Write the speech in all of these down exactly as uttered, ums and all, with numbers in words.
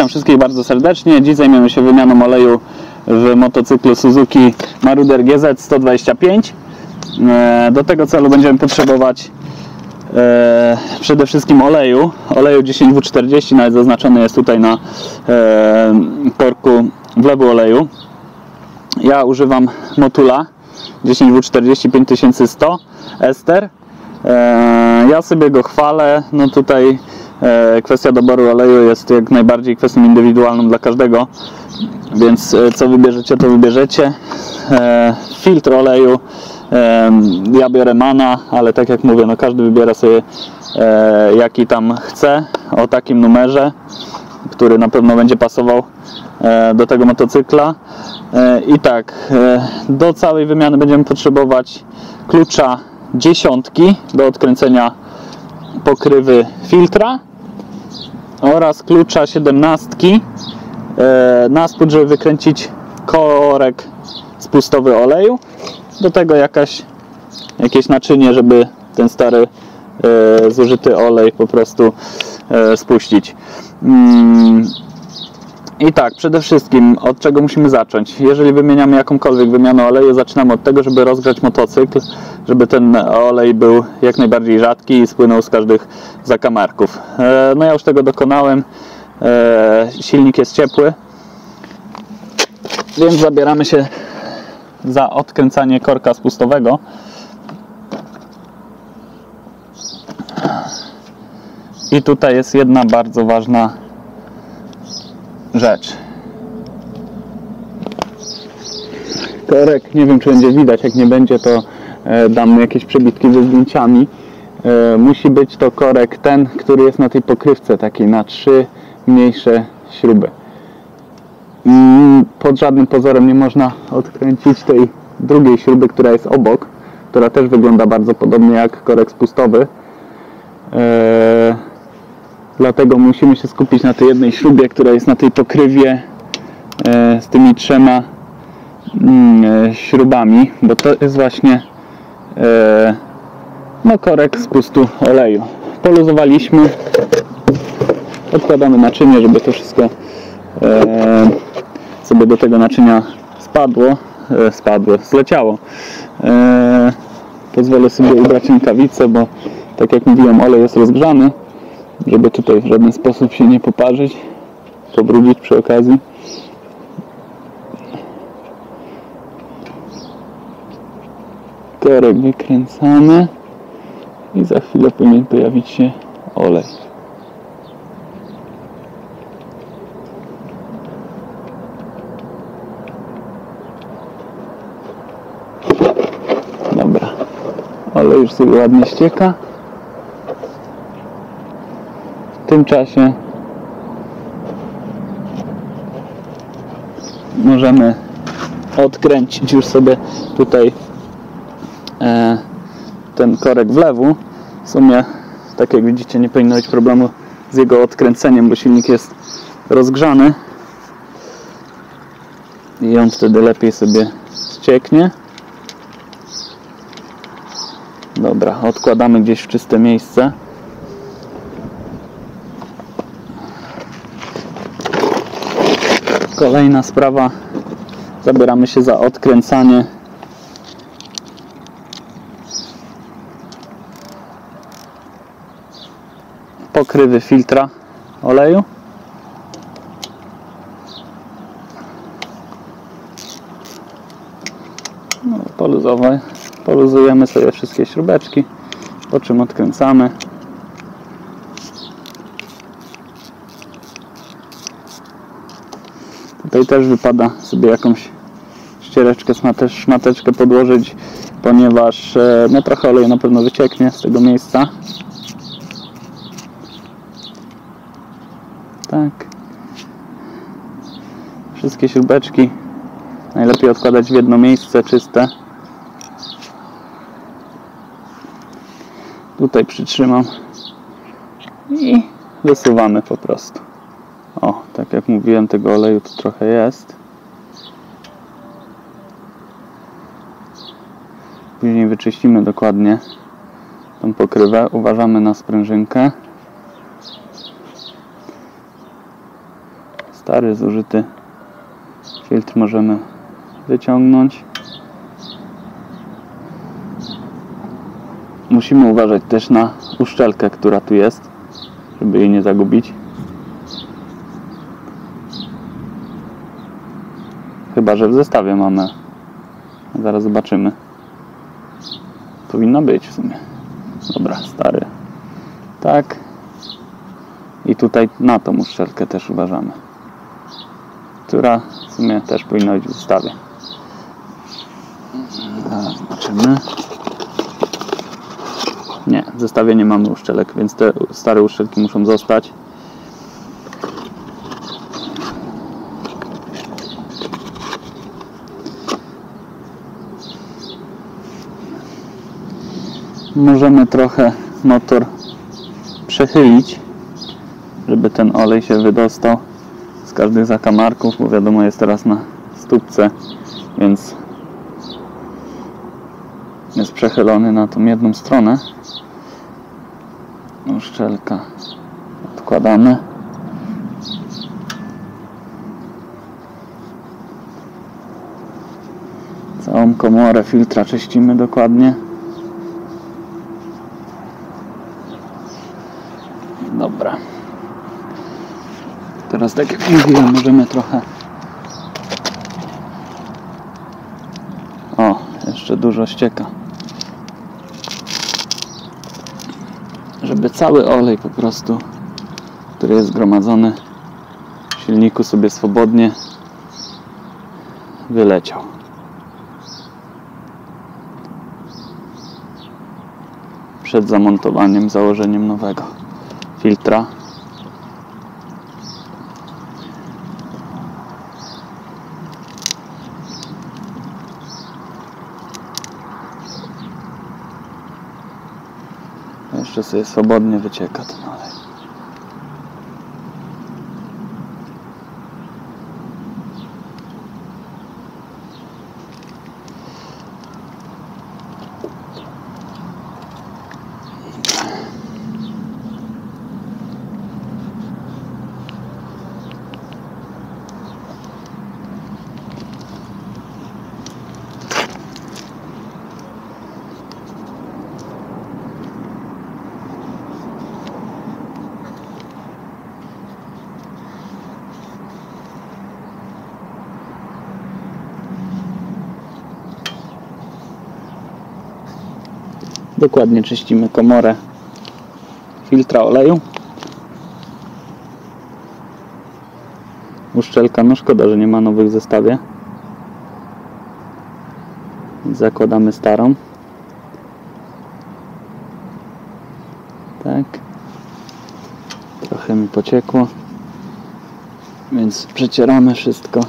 Witam wszystkich bardzo serdecznie. Dziś zajmiemy się wymianą oleju w motocyklu Suzuki Marauder G Z sto dwadzieścia pięć. Do tego celu będziemy potrzebować e, przede wszystkim oleju. Oleju dziesięć W czterdzieści, nawet zaznaczony jest tutaj na e, korku wlewu oleju. Ja używam Motula dziesięć W czterdzieści pięć tysięcy sto ester. E, ja sobie go chwalę. No tutaj e, kwestia doboru oleju jest jak najbardziej kwestią indywidualną dla każdego, więc e, co wybierzecie, to wybierzecie. E, filtr oleju e, ja biorę Mana, ale tak jak mówię, no każdy wybiera sobie e, jaki tam chce, o takim numerze, który na pewno będzie pasował e, do tego motocykla. E, I tak, e, do całej wymiany będziemy potrzebować klucza dziesiątki do odkręcenia pokrywy filtra oraz klucza siedemnastki e, na spód, żeby wykręcić korek spustowy oleju. Do tego jakaś, jakieś naczynie, żeby ten stary e, zużyty olej po prostu e, spuścić. Mm. I tak, przede wszystkim od czego musimy zacząć? Jeżeli wymieniamy jakąkolwiek wymianę oleju, zaczynamy od tego, żeby rozgrzać motocykl, żeby ten olej był jak najbardziej rzadki i spłynął z każdych zakamarków. No ja już tego dokonałem, silnik jest ciepły, więc zabieramy się za odkręcanie korka spustowego. I tutaj jest jedna bardzo ważna rzecz. Korek, nie wiem czy będzie widać, jak nie będzie, to e, dam jakieś przebitki ze zdjęciami. E, musi być to korek ten, który jest na tej pokrywce takiej, na trzy mniejsze śruby. Mm, pod żadnym pozorem nie można odkręcić tej drugiej śruby, która jest obok, która też wygląda bardzo podobnie jak korek spustowy. E, Dlatego musimy się skupić na tej jednej śrubie, która jest na tej pokrywie e, z tymi trzema e, śrubami, bo to jest właśnie e, no, korek spustu oleju. Poluzowaliśmy, odkładamy naczynie, żeby to wszystko e, sobie do tego naczynia spadło, e, spadło, zleciało. E, pozwolę sobie ubrać rękawice, bo tak jak mówiłem, olej jest rozgrzany, żeby tutaj w żaden sposób się nie poparzyć, pobrudzić przy okazji. Korek wykręcamy i za chwilę powinien pojawić się olej. Dobra, olej już sobie ładnie ścieka. W tym czasie możemy odkręcić już sobie tutaj e, ten korek wlewu. W sumie, tak jak widzicie, nie powinno być problemu z jego odkręceniem, bo silnik jest rozgrzany i on wtedy lepiej sobie ścieknie. Dobra, odkładamy gdzieś w czyste miejsce. Kolejna sprawa, zabieramy się za odkręcanie pokrywy filtra oleju. No, poluzowe, poluzujemy sobie wszystkie śrubeczki, po czym odkręcamy. Tutaj też wypada sobie jakąś ściereczkę, szmateczkę podłożyć, ponieważ no, trochę oleju na pewno wycieknie z tego miejsca. Tak. Wszystkie śrubeczki najlepiej odkładać w jedno miejsce czyste. Tutaj przytrzymam i wysuwamy po prostu. O, tak jak mówiłem, tego oleju tu trochę jest. Później wyczyścimy dokładnie tą pokrywę. Uważamy na sprężynkę. Stary, zużyty filtr możemy wyciągnąć. Musimy uważać też na uszczelkę, która tu jest, żeby jej nie zagubić. Chyba że w zestawie mamy. Zaraz zobaczymy. Powinna być w sumie. Dobra, stary. Tak. I tutaj na tą uszczelkę też uważamy. Która w sumie też powinna być w zestawie. Zaraz zobaczymy. Nie, w zestawie nie mamy uszczelek, więc te stare uszczelki muszą zostać. Możemy trochę motor przechylić, żeby ten olej się wydostał z każdych zakamarków, bo wiadomo, jest teraz na stópce, więc jest przechylony na tą jedną stronę. Uszczelka odkładamy. Całą komorę filtra czyścimy dokładnie. Dobra. Teraz, tak jak mówiłem, możemy trochę... O, jeszcze dużo ścieka. Żeby cały olej po prostu, który jest zgromadzony w silniku, sobie swobodnie wyleciał. Przed zamontowaniem, założeniem nowego filtra. Jeszcze sobie swobodnie wycieka ten olej. Dokładnie czyścimy komorę filtra oleju. Uszczelka, no szkoda, że nie ma nowych w zestawie. Zakładamy starą. Tak. Trochę mi pociekło, więc przecieramy wszystko.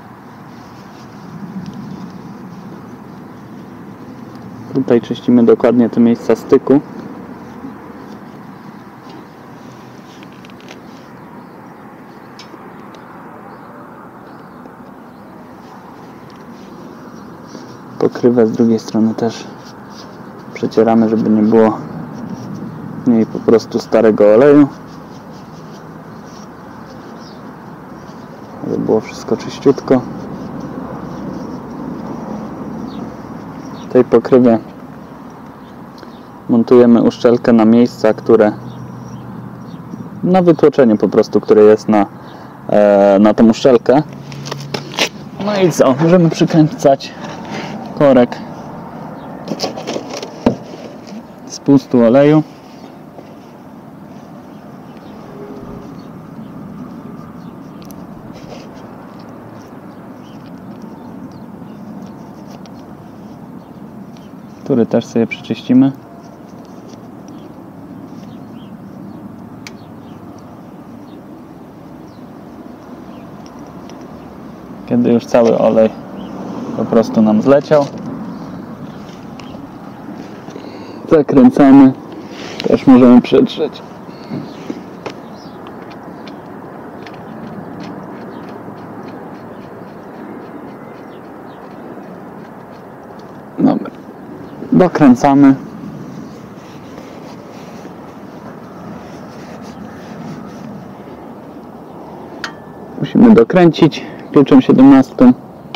Tutaj czyścimy dokładnie te miejsca styku. Pokrywę z drugiej strony też przecieramy, żeby nie było w niej po prostu starego oleju. Żeby było wszystko czyściutko. W tej pokrywie montujemy uszczelkę na miejsca, które na wytłoczenie po prostu, które jest na, e, na tą uszczelkę. No i co? Możemy przykręcać korek z pustu oleju. Który też sobie przeczyścimy. Kiedy już cały olej po prostu nam zleciał, zakręcamy, też możemy przetrzeć. Dobra, dokręcamy. Musimy dokręcić kluczem siedemnastym.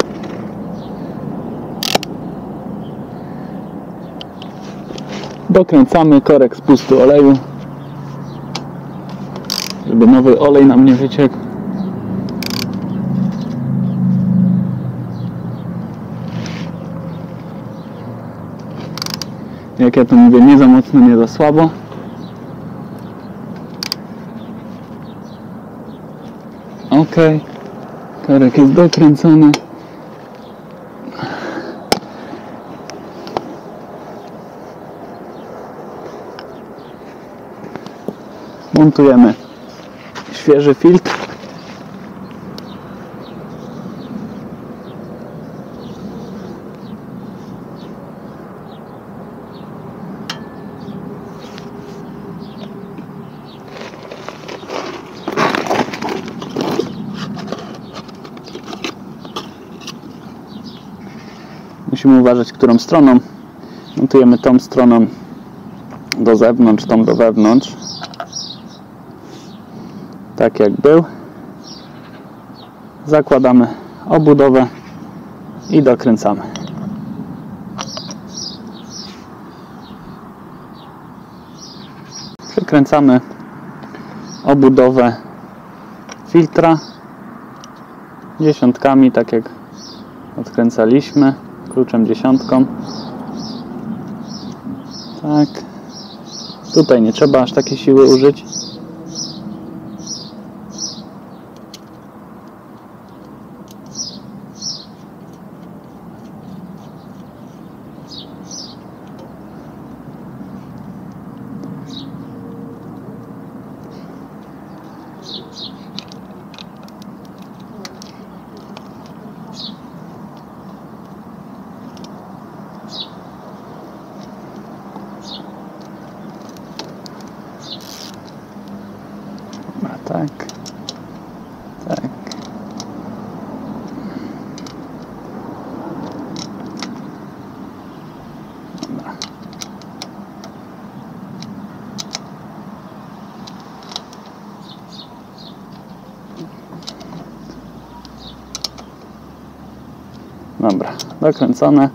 Dokręcamy korek spustu oleju, żeby nowy olej nam nie wyciekł. Jak ja to mówię, nie za mocno, nie za słabo. Ok, korek jest dokręcony. Montujemy świeży filtr. Musimy uważać, którą stroną. Montujemy tą stroną do zewnątrz, tą do wewnątrz. Tak jak był. Zakładamy obudowę i dokręcamy. Przykręcamy obudowę filtra dziesiątkami, tak jak odkręcaliśmy kluczem dziesiątką. Tak. Tutaj nie trzeba aż takiej siły użyć. Tak, tak. Dobra. Dobra, dokręcone.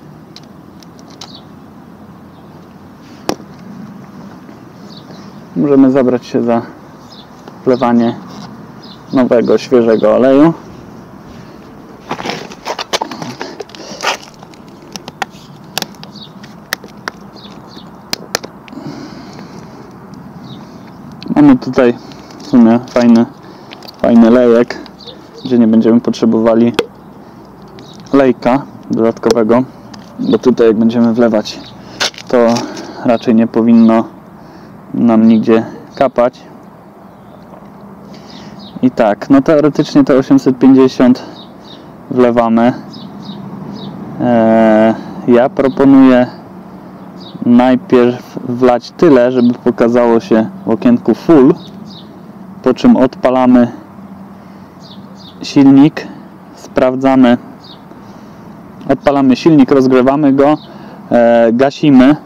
Możemy zabrać się za wlewanie nowego, świeżego oleju. Mamy tutaj w sumie fajny, fajny lejek, gdzie nie będziemy potrzebowali lejka dodatkowego, bo tutaj jak będziemy wlewać, to raczej nie powinno nam nigdzie kapać. I tak, no teoretycznie te osiemset pięćdziesiąt wlewamy. Eee, ja proponuję najpierw wlać tyle, żeby pokazało się w okienku full, po czym odpalamy silnik, sprawdzamy, odpalamy silnik, rozgrzewamy go, e, gasimy,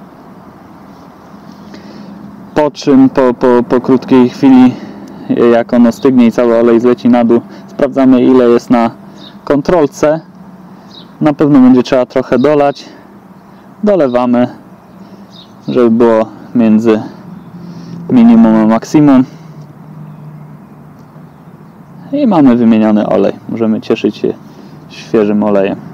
po czym po, po, po krótkiej chwili, jak ono stygnie i cały olej zleci na dół, sprawdzamy, ile jest na kontrolce. Na pewno będzie trzeba trochę dolać, dolewamy, żeby było między minimum a maksimum i mamy wymieniony olej. Możemy cieszyć się świeżym olejem.